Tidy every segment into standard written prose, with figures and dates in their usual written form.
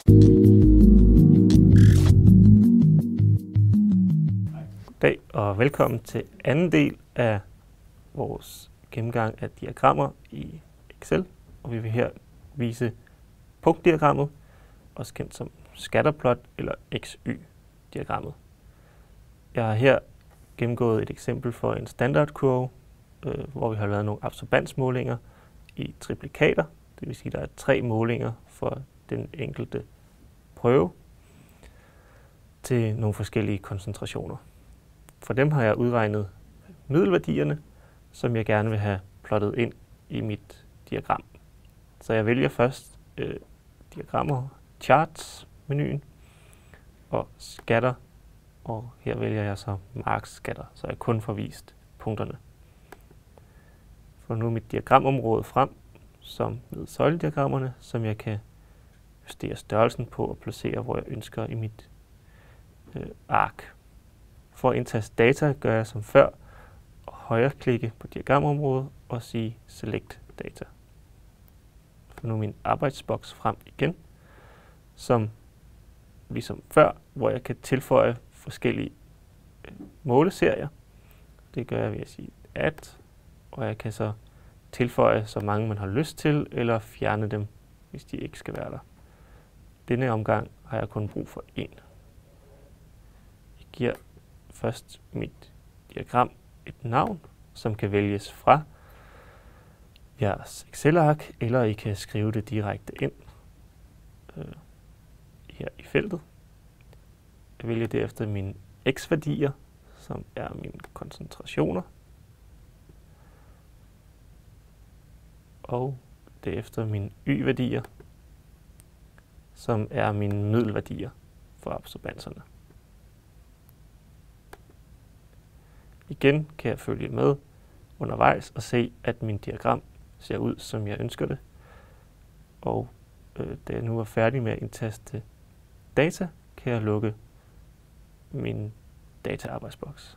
Goddag og velkommen til anden del af vores gennemgang af diagrammer i Excel. Og vi vil her vise punktdiagrammet, også kendt som scatterplot eller XY-diagrammet. Jeg har her gennemgået et eksempel for en standardkurve, hvor vi har lavet nogle absorbansmålinger i triplikater. Det vil sige, at der er 3 målinger for den enkelte prøve til nogle forskellige koncentrationer. For dem har jeg udregnet middelværdierne, som jeg gerne vil have plottet ind i mit diagram. Så jeg vælger først diagrammer, charts-menuen og scatter, og her vælger jeg så mark scatter, så jeg kun får vist punkterne. For nu mit diagramområde frem, som med søjlediagrammerne, som jeg kan justere størrelsen på og placere, hvor jeg ønsker i mit ark. For at indtaste data gør jeg som før, højreklikke på diagramområdet og sige Select Data. For nu min arbejdsboks frem igen, som ligesom før, hvor jeg kan tilføje forskellige måleserier. Det gør jeg ved at sige Add, og jeg kan så tilføje så mange man har lyst til, eller fjerne dem, hvis de ikke skal være der. Denne omgang har jeg kun brug for 1. Jeg giver først mit diagram et navn, som kan vælges fra jeres Excel-ark, eller I kan skrive det direkte ind her i feltet. Jeg vælger derefter mine x-værdier, som er mine koncentrationer, og derefter mine y-værdier, som er mine middelværdier for absorbanserne. Igen kan jeg følge med undervejs og se, at min diagram ser ud, som jeg ønsker det. Og da jeg nu er færdig med at indtaste data, kan jeg lukke min dataarbejdsboks.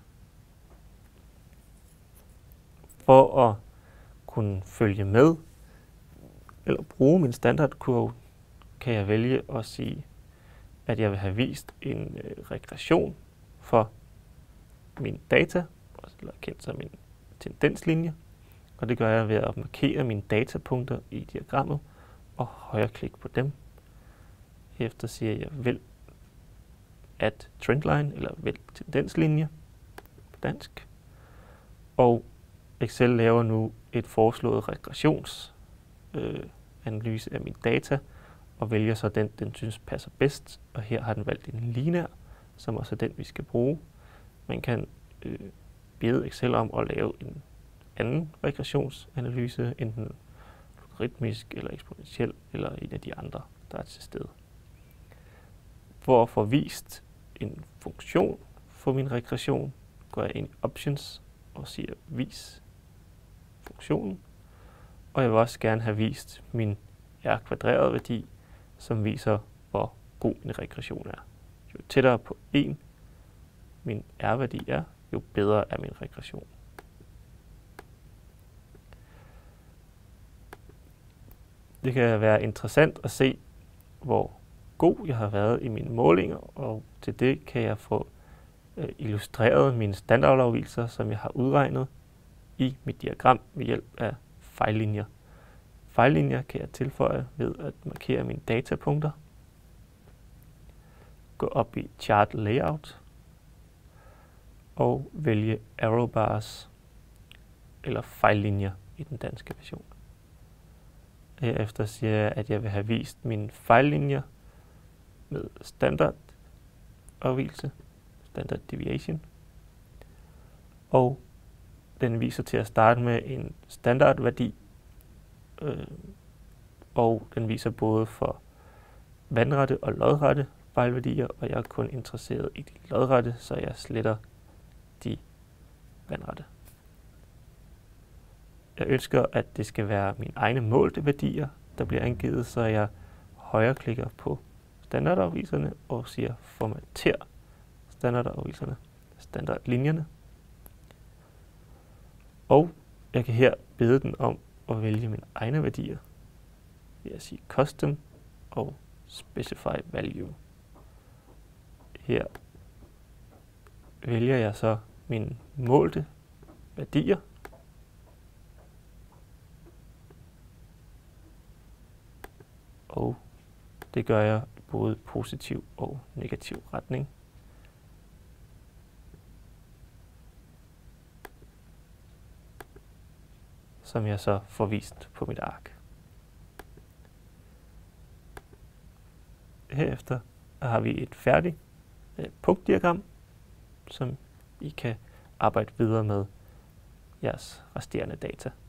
For at kunne følge med eller bruge min standardkurve, kan jeg vælge at sige, at jeg vil have vist en regression for min data, eller kendt som min tendenslinje, og det gør jeg ved at markere mine datapunkter i diagrammet og højreklik på dem. Herefter siger jeg vælg Add Trendline eller vælg tendenslinje på dansk, og Excel laver nu et foreslået regressionsanalyse af mine data og vælger så den synes passer bedst, og her har den valgt en lineær, som også er den vi skal bruge. Man kan bede Excel om at lave en anden regressionsanalyse, enten logaritmisk eller eksponentiel, eller en af de andre, der er til stede. For at få vist en funktion for min regression, går jeg ind i Options og siger vis funktionen. Og jeg vil også gerne have vist min R-kvadreret værdi, som viser, hvor god min regression er. Jo tættere på 1 min R-værdi er, jo bedre er min regression. Det kan være interessant at se, hvor god jeg har været i mine målinger, og til det kan jeg få illustreret mine standardafvigelser, som jeg har udregnet i mit diagram ved hjælp af fejllinjer. Fejllinjer kan jeg tilføje ved at markere mine datapunkter, gå op i Chart Layout og vælge Arrow Bars eller fejllinjer i den danske version. Herefter siger jeg, at jeg vil have vist mine fejllinjer med standardafvigelse, standard deviation, og den viser til at starte med en standardværdi, og den viser både for vandrette og lodrette fejlværdier, og jeg er kun interesseret i de lodrette, så jeg sletter de vandrette. Jeg ønsker, at det skal være mine egne målte værdier, der bliver angivet, så jeg højreklikker på standardafviserne og siger formater standardafviserne, standardlinjerne. Og jeg kan her bede den om at vælge mine egne værdier ved at sige custom og specify value. Her vælger jeg så mine målte værdier. Og det gør jeg i både positiv og negativ retning. Som jeg så får vist på mit ark. Herefter har vi et færdigt punktdiagram, som I kan arbejde videre med jeres resterende data.